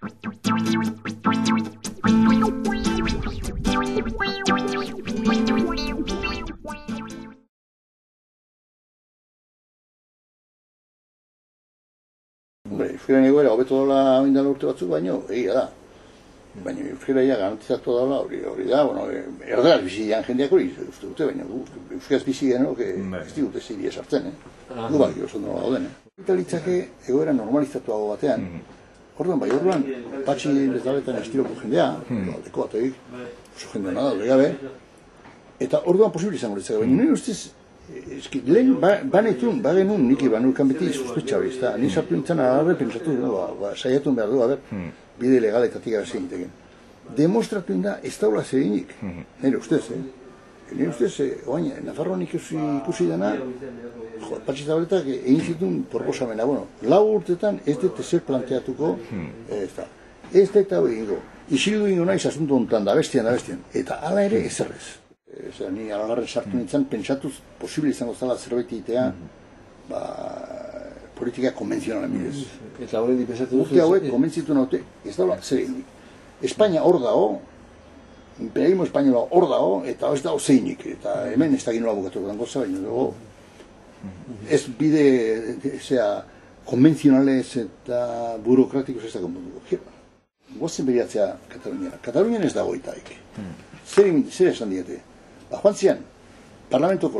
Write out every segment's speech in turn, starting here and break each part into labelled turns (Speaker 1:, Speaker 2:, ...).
Speaker 1: Euskaren egoera hobeto daula oindala urte batzuk, baino, egia da. Baina euskaraia garantizatu daula hori da, erderaz bizi dian jendeak hori uste dute, baina euskaraz bizi genok ez digute zeiria sartzen, gu bai, oso nola gauden. Italitzake egoera normalizatuago batean, orduan, patxi lezaletan estiloko jendea, aldeko bateik, oso jendea nada, hori gabe, eta orduan posible izango litzake, baina nire ustez, lehen bagenun nik ibanurkan beti suspetxa hori, ni sartu nintzen agarre pentsatu, saiatu behar du, bide legaletatik gara seginteken. Demostratu da ez daula zeginik, nire ustez, nire ustez, oain, Nafarroan ikusi dena, patxi zabaletak egin zituen proposamena, lau urtetan ez dut ezer planteatuko, ez dut hau egingo, isildu ingo naiz asunto honetan da bestian, eta hala ere ezerrez. Ni alagarren sartu nintzen, pentsatuz posible izango zela zerbait egitea politika konbentzionalen bidez.
Speaker 2: Eta hori dipesatu duzu?
Speaker 1: Urte hauek konbentzitu naute, ez daula zer eginik. Espainia hor dago, imperialismo espainola hor dago, eta ez dago zeinik. Eta hemen ez da ginola bukatuko den goza, baina dugu ez bide konbentzionalez eta burokratikoz ez da konbentuko. Goazen beriatzea Katalunian. Katalunian ez dago itaik. Zer esan diete? Joan zian, parlamentoko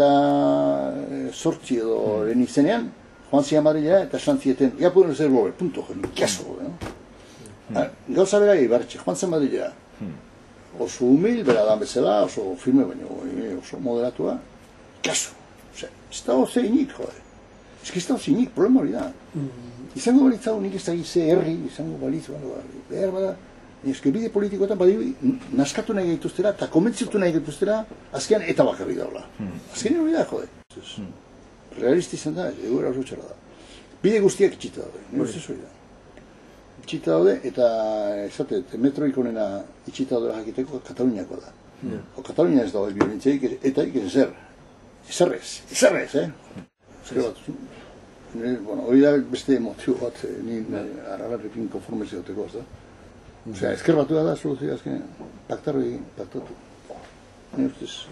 Speaker 1: 88 edo lehen izenean, joan zian Madrilera eta esan zieten, ya pueden ser gober, punto, kaso. Gauza bera ibarretxe, joan zen Madrilera. Oso humil, bera dan bezala, oso firme, baina oso moderatua, kaso. Ez dago zeinik, jode. Ez dago zeinik, problema hori da. Izango balitzago nik ez da gize herri, izango balitzu, behar bada, bide politikoetan badibi naskatu nahi gaituztera eta konbentzitu nahi gaituztera azkean eta bakarri daula. Azkenean hori da, jode. Realisti izan da, egoera oso txarra da. Bide guztiak itxita daude, nire ustez hori da. Itxita daude eta esatet, metroik honena itxita daude jakiteko Kataluniako da. Katalunia ez dago biolentziaik eta ik ezer. Ezerrez, Zer bat, hori da beste motibo bat, aralarrekin konformez egoteko, ez da. Ezker batu da soluzioa azkenean, paktatu. Nire ustez.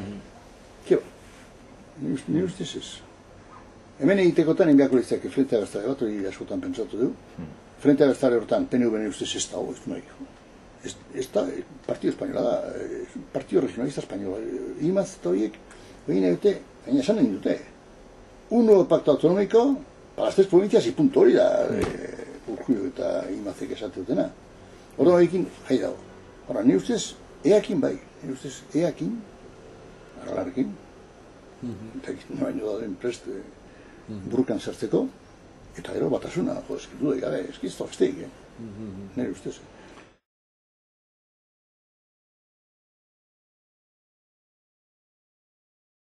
Speaker 1: Nire ustez ez. Hemen egitekotan enbiako litzake Frente Abertzale bat, hori askotan pentsatu du. Frente Abertzale horretan, PNV nire ustez ez dago, ez du nahi. Ez da, Partido Española da, Partido Regionalista Española. Imaz eta horiek, egin nahi dute, baina esan nahi dute. Un nuevo pacto autonómico para las 3 provincias y punto, hori da, Urkullu eta Imazek esate dutena. Horren ekin, jai dago. Horra, nire ustez, eakin bai. Nire ustez, eakin, aralarrekin, eta baino dauden prest burrukan sartzeko, eta gero batasuna, eskitu da gabe, eskizto azteik, nire ustez.